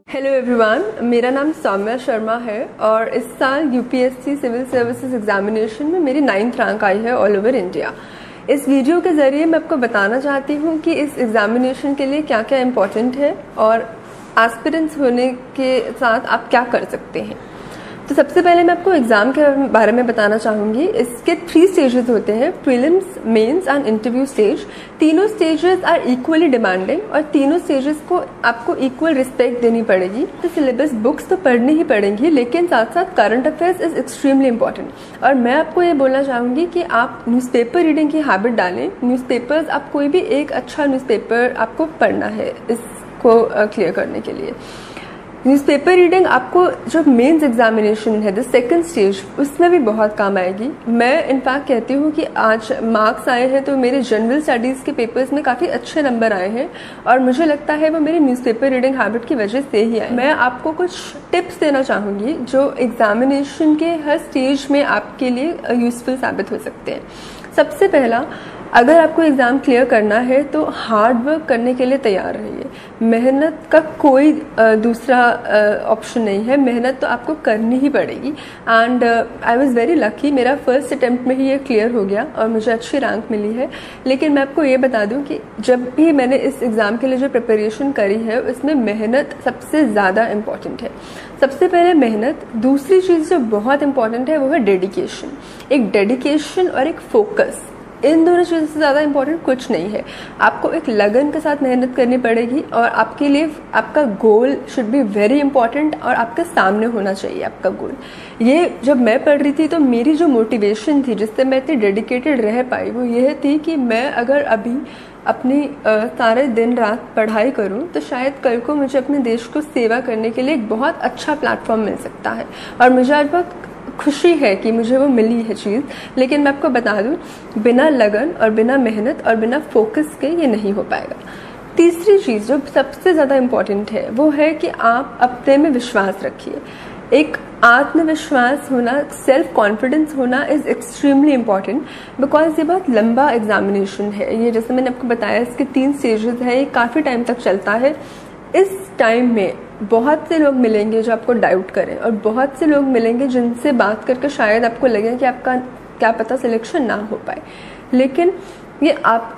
Hello everyone, मेरा नाम सौम्या शर्मा है और इस साल यूपीएससी सिविल सर्विसेज एग्जामिनेशन में मेरी 9th रैंक आई है ऑल ओवर इंडिया। इस वीडियो के ज़रिए मैं आपको बताना चाहती हूँ कि इस एग्जामिनेशन के लिए क्या क्या इम्पोर्टेंट है और एस्पिरेंट्स होने के साथ आप क्या कर सकते हैं। तो सबसे पहले मैं आपको एग्जाम के बारे में बताना चाहूँगी। इसके 3 स्टेजेस होते हैं, prelims, mains and interview stage. तीनों स्टेजेस आर इक्वली डिमांडिंग और तीनों स्टेजेस को आपको इक्वल रिस्पेक्ट देनी पड़ेगी। तो सिलेबस बुक्स तो पढ़नी ही पड़ेंगी, लेकिन साथ साथ current affairs is extremely important. और मैं आपको ये बोलना चाहूँगी कि आप न्यूज़पेपर रीडिंग की हैबिट डालें। न्यूज़पेपर्स, आप कोई भी एक अच्छा न्यूज़पेपर आपको पढ़ना है इसको क्लियर करने के लिए। न्यूज़पेपर रीडिंग आपको जो मेंस एग्जामिनेशन है द सेकंड स्टेज, उसमें भी बहुत काम आएगी। मैं इनफैक्ट कहती हूँ कि आज मार्क्स आए हैं तो मेरे जनरल स्टडीज़ के पेपर्स में काफ़ी अच्छे नंबर आए हैं और मुझे लगता है वो मेरी न्यूज़पेपर रीडिंग हैबिट की वजह से ही आए। मैं आपको कुछ टिप्स देना चाहूँगी जो एग्जामिनेशन के हर स्टेज में आपके लिए यूजफुल साबित हो सकते हैं। सबसे पहला, अगर आपको एग्ज़ाम क्लियर करना है तो हार्ड वर्क करने के लिए तैयार रहिए। मेहनत का कोई दूसरा ऑप्शन नहीं है, मेहनत तो आपको करनी ही पड़ेगी। And I was very lucky, मेरा फर्स्ट अटेम्प्ट में ही ये क्लियर हो गया और मुझे अच्छी रैंक मिली है। लेकिन मैं आपको ये बता दूं कि जब भी मैंने इस एग्ज़ाम के लिए जो प्रिपरेशन करी है उसमें मेहनत सबसे ज़्यादा इम्पॉर्टेंट है। सबसे पहले मेहनत, दूसरी चीज़ जो बहुत इम्पॉर्टेंट है वो है डेडिकेशन। एक डेडिकेशन और एक फोकस, इन दोनों चीज़ों से ज़्यादा इम्पोर्टेंट कुछ नहीं है। आपको एक लगन के साथ मेहनत करनी पड़ेगी और आपके लिए आपका goal should be very important और आपके सामने होना चाहिए आपका गोल। ये जब मैं पढ़ रही थी तो मेरी जो मोटिवेशन थी जिससे मैं इतनी डेडिकेटेड रह पाई वो यह थी कि मैं अगर अभी अपनी सारे दिन रात पढ़ाई करूं तो शायद कल को मुझे अपने देश को सेवा करने के लिए एक बहुत अच्छा प्लेटफॉर्म मिल सकता है। और मुझे आज बहुत खुशी है कि मुझे वो मिली है चीज़। लेकिन मैं आपको बता दूं, बिना लगन और बिना मेहनत और बिना फोकस के ये नहीं हो पाएगा। तीसरी चीज़ जो सबसे ज़्यादा इम्पॉर्टेंट है वो है कि आप अपने में विश्वास रखिए। एक आत्मविश्वास होना, सेल्फ कॉन्फिडेंस होना इज़ एक्सट्रीमली इम्पॉर्टेंट बिकॉज ये बहुत लंबा एग्जामिनेशन है। ये जैसे मैंने आपको बताया इसके 3 स्टेजेस है, ये काफ़ी टाइम तक चलता है। इस टाइम में बहुत से लोग मिलेंगे जो आपको डाउट करें और बहुत से लोग मिलेंगे जिनसे बात करके शायद आपको लगे कि आपका क्या पता सिलेक्शन ना हो पाए। लेकिन ये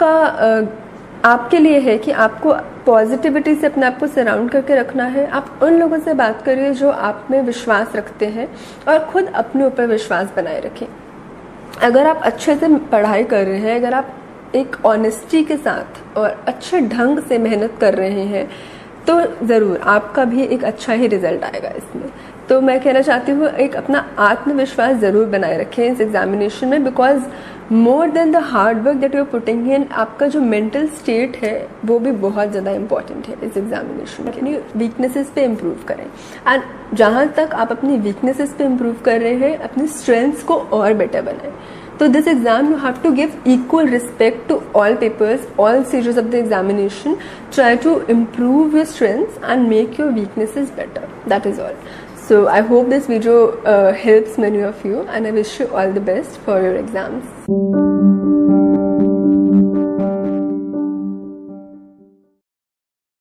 आपके लिए है कि आपको पॉजिटिविटी से अपने आप को सराउंड करके रखना है। आप उन लोगों से बात करिए जो आप में विश्वास रखते हैं और खुद अपने ऊपर विश्वास बनाए रखें। अगर आप अच्छे से पढ़ाई कर रहे हैं, अगर आप एक ऑनेस्टी के साथ और अच्छे ढंग से मेहनत कर रहे हैं तो ज़रूर आपका भी एक अच्छा ही रिजल्ट आएगा इसमें। तो मैं कहना चाहती हूँ एक अपना आत्मविश्वास ज़रूर बनाए रखें इस एग्जामिनेशन में, because more than the hard work that you are putting in, आपका जो मेंटल स्टेट है वो भी बहुत ज़्यादा इंपॉर्टेंट है इस एग्जामिनेशन में। अपनी वीकनेसेस पे इम्प्रूव करें एंड जहाँ तक आप अपनी वीकनेसेस पे इम्प्रूव कर रहे हैं अपनी स्ट्रेंथ्स को और बेटर बनाएं। So this exam you have to give equal respect to all papers, all stages of the examination. Try to improve your strengths and make your weaknesses better. That is all. So I hope this video helps many of you and I wish you all the best for your exams.